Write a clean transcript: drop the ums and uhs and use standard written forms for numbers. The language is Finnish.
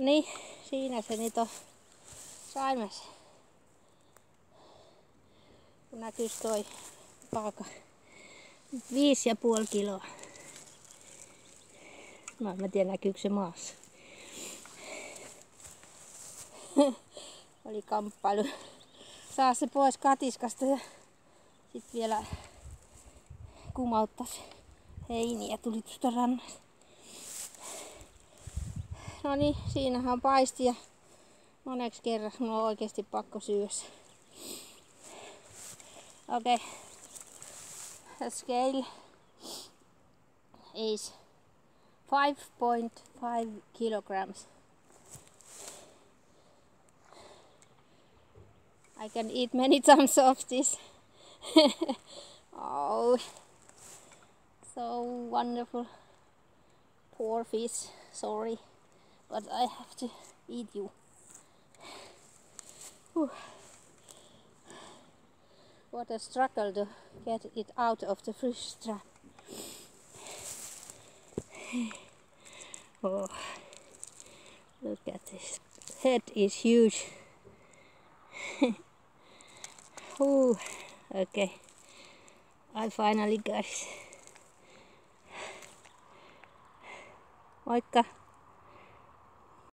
niin, siinä se nyt on saimes. Kun näkyis toi paaka. 5,5 kiloa. Mä en tiedä näkyykö se maassa. Oli kamppailu. Saa se pois katiskasta ja sit vielä kumauttas heiniä tuli tuosta rannasta. No niin, siinähän on paisti ja moneksi kerraksi mulla on oikeesti pakko syödä. Okay. The scale is 5.5 kilograms. I can eat many times of this. Oh, so wonderful. Poor fish, sorry, but I have to eat you. Whew. What a struggle to get it out of the fish trap. Oh, look at this. Head is huge. Ooh, okay. I finally got it. Moikka!